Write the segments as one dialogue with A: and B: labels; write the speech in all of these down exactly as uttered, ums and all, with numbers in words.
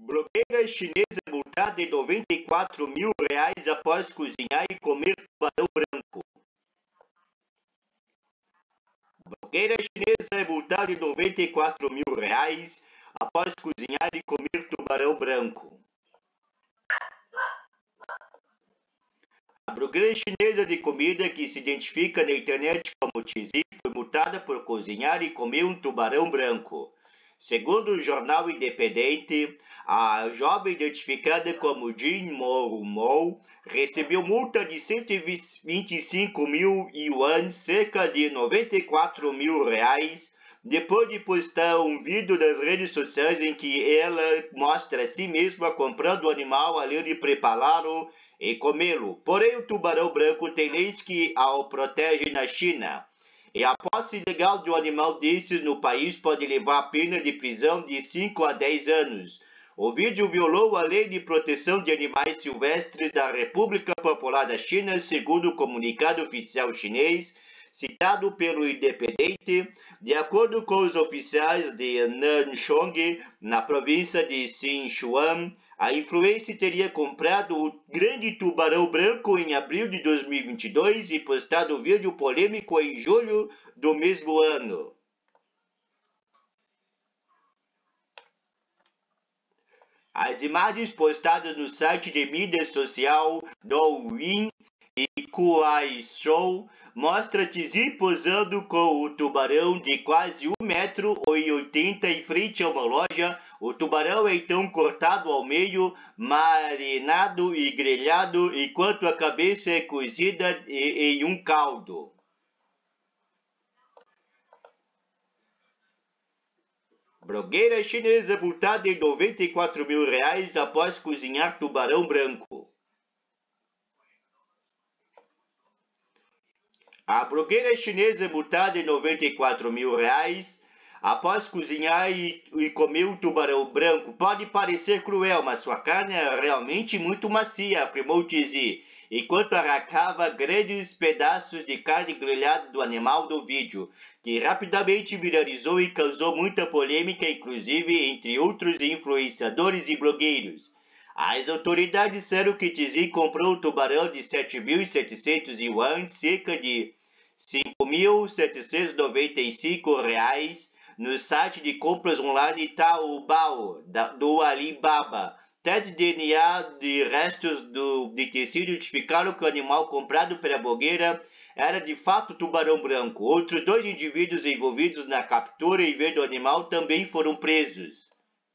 A: Blogueira chinesa é multada em noventa e quatro mil reais após cozinhar e comer tubarão branco. Blogueira chinesa é multada em noventa e quatro mil reais após cozinhar e comer tubarão branco. A blogueira chinesa de comida, que se identifica na internet como Tizi, foi multada por cozinhar e comer um tubarão branco. Segundo o jornal independente, a jovem identificada como Jin Mo Mo recebeu multa de cento e vinte e cinco mil yuan, cerca de noventa e quatro mil reais, depois de postar um vídeo nas redes sociais em que ela mostra a si mesma comprando o animal além de prepará-lo e comê-lo. Porém, o tubarão branco tem leis que o protegem na China. E a posse ilegal de um animal desses no país pode levar a pena de prisão de cinco a dez anos. O vídeo violou a Lei de Proteção de Animais Silvestres da República Popular da China, segundo o comunicado oficial chinês, citado pelo Independente. De acordo com os oficiais de Nanchong, na província de Sichuan, a influencer teria comprado o grande tubarão branco em abril de dois mil e vinte e dois e postado o vídeo polêmico em julho do mesmo ano. As imagens postadas no site de mídia social Douyin e Kuaishou mostra Tizi posando com o tubarão de quase um metro e oitenta em frente a uma loja. O tubarão é então cortado ao meio, marinado e grelhado, enquanto a cabeça é cozida em um caldo. Blogueira chinesa multada em noventa e quatro mil reais após cozinhar tubarão branco. A blogueira chinesa é multada em noventa e quatro mil reais após cozinhar e, e comer um tubarão branco. Pode parecer cruel, mas sua carne é realmente muito macia, afirmou Tizi, enquanto arrancava grandes pedaços de carne grelhada do animal do vídeo, que rapidamente viralizou e causou muita polêmica, inclusive entre outros influenciadores e blogueiros. As autoridades disseram que Tizi comprou um tubarão de sete mil e setecentos yuan, cerca de cinco mil setecentos e noventa e cinco reais, no site de compras online Taobao do Alibaba. Testes de D N A de restos do, de tecido identificaram que o animal comprado pela blogueira era de fato tubarão branco. Outros dois indivíduos envolvidos na captura e venda do animal também foram presos.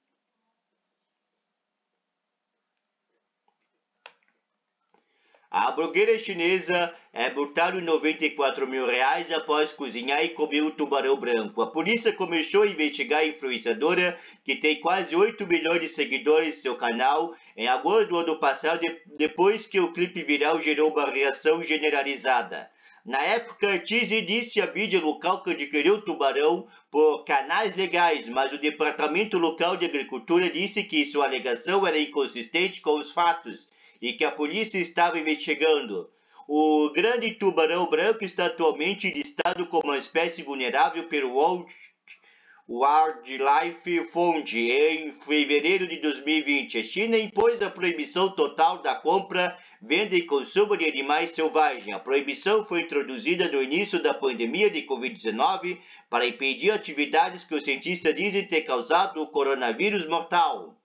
A: A blogueira chinesa é multada em noventa e quatro mil reais após cozinhar e comer o tubarão branco. A polícia começou a investigar a influenciadora, que tem quase oito milhões de seguidores em seu canal, em agosto do ano passado, depois que o clipe viral gerou uma reação generalizada. Na época, Tizi disse à mídia local que adquiriu o tubarão por canais legais, mas o Departamento Local de Agricultura disse que sua alegação era inconsistente com os fatos e que a polícia estava investigando. O grande tubarão branco está atualmente listado como uma espécie vulnerável pelo World Wildlife Fund em fevereiro de dois mil e vinte. A China impôs a proibição total da compra, venda e consumo de animais selvagens. A proibição foi introduzida no início da pandemia de covid dezenove para impedir atividades que os cientistas dizem ter causado o coronavírus mortal.